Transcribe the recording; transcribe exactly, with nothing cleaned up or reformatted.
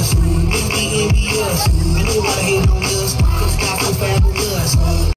us. Niggas be envious. I know why they hate on us, cause it's got so fabulous.